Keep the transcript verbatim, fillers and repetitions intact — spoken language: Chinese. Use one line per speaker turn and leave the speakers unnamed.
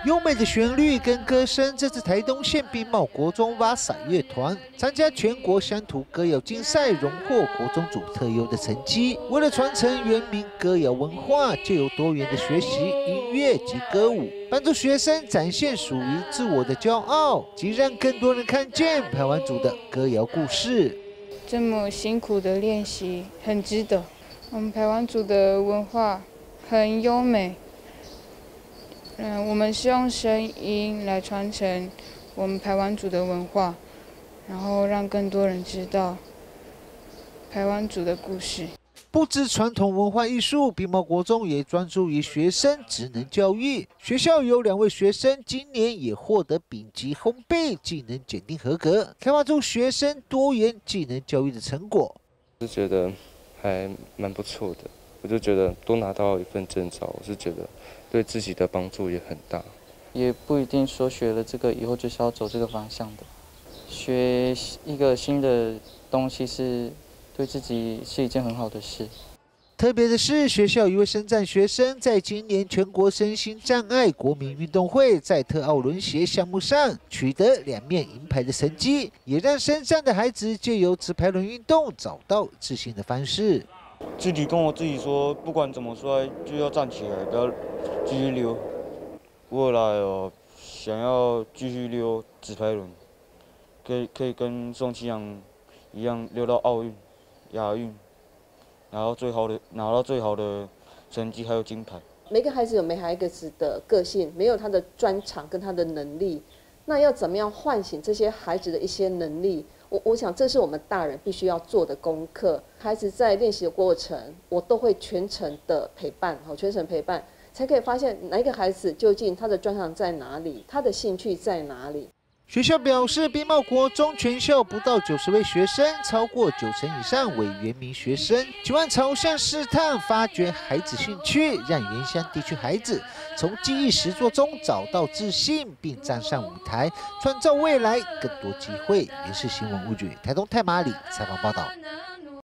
优美的旋律跟歌声，这次台东县冰茂国中哇塞乐团参加全国乡土歌谣竞赛，荣获国中组特优的成绩。为了传承原民歌谣文化，借由多元的学习音乐及歌舞，帮助学生展现属于自我的骄傲，及让更多人看见排湾族的歌谣故事。
这么辛苦的练习，很值得。我们排湾族的文化很优美。 嗯，我们是用声音来传承我们排湾族的文化，然后让更多人知道排湾族的故事。
不止传统文化艺术，冰茂国中也专注于学生职能教育。学校有两位学生今年也获得丙级烘焙技能检定合格，开发出学生多元技能教育的成果。
我是觉得还蛮不错的，我就觉得多拿到一份证照，我是觉得。 对自己的帮助也很大，
也不一定说学了这个以后就是要走这个方向的。学一个新的东西是对自己是一件很好的事。
特别的是，学校一位身障学生在今年全国身心障碍国民运动会在特奥轮鞋项目上取得两面银牌的成绩，也让身障的孩子借由直排轮运动找到自信的方式。
自己跟我自己说，不管怎么摔，就要站起来，不要继续溜。未来哦，想要继续溜直排轮，可以可以跟宋庆阳一样溜到奥运、亚运，拿到最好的拿到最好的成绩，还有金牌。
每个孩子有每孩子的个性，没有他的专长跟他的能力，那要怎么样唤醒这些孩子的一些能力？ 我我想，这是我们大人必须要做的功课。孩子在练习的过程，我都会全程的陪伴，好，全程陪伴，才可以发现哪一个孩子究竟他的专长在哪里，他的兴趣在哪里。
学校表示，冰茂国中全校不到九十位学生，超过九成以上为原民学生，期望朝向试探，发掘孩子兴趣，让原乡地区孩子从记忆实作中找到自信，并站上舞台，创造未来更多机会。也是新闻物语台东太麻里采访报道。